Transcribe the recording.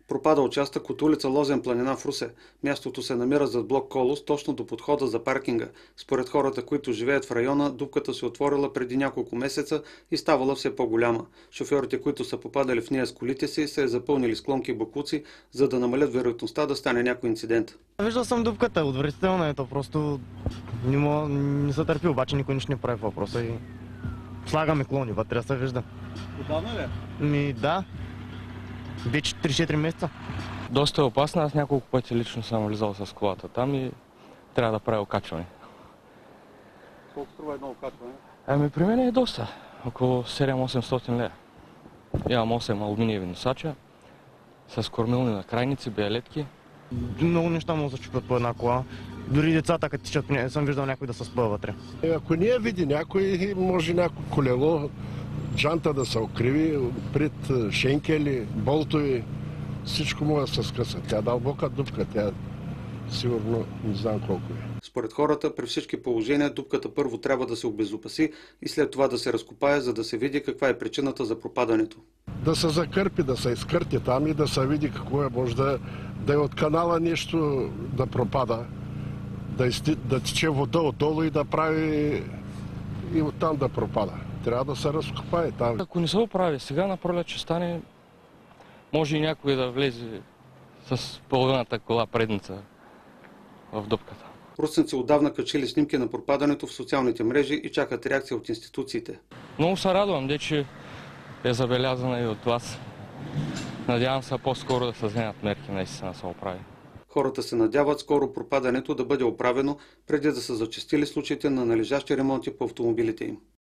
Пропада участък от улица Лозен планина в Русе. Мястото се намира зад блок Колос, точно до подхода за паркинга. Според хората, които живеят в района, дупката се отворила преди няколко месеца и ставала все по-голяма. Шофьорите, които са попадали в нея с колите си, са я запълнили с клонки и боклуци, за да намалят вероятността да стане някой инцидент. Виждал съм дупката, отвратителна е, то просто не се търпи, обаче никой нищо не прави в въпроса и слагаме клони, вътре се вижда. Отдавна ли? Да. Вече 3-4 месеца. Доста е опасна. Аз няколко пъти лично съм влизал с колата там и трябва да правя окачване. Колко струва едно окачване? При мен е доста. Около 700-800 лева. Имам 8 алуминиеви носача с кормилни накрайници, биалетки. Много неща могат да се чупят по една кола. Дори децата, като тичат, не съм виждал някой да се спъва вътре. Ако не я види някой, може някой колело, джанта да се окриви, пред шенкели, болтови, всичко може да се скъса. Тя дълбока дупка, тя сигурно не знам колко е. Според хората, при всички положения, дупката първо трябва да се обезопаси и след това да се разкопае, за да се види каква е причината за пропадането. Да се закърпи, да се изкърти там и да се види какво е. Може да е от канала нещо да пропада, да тече вода отдолу и да прави и оттам да пропада. Трябва да се разкопае там. Ако не се оправи сега, на пролет ще стане, може и някой да влезе с половината кола предница в дупката. Русенци отдавна качили снимки на пропадането в социалните мрежи и чакат реакция от институциите. Много се радвам, че е забелязана и от вас. Надявам се по-скоро да се вземат мерки, наистина да се оправи. Хората се надяват скоро пропадането да бъде оправено, преди да са зачестили случаите на належащи ремонти по автомобилите им.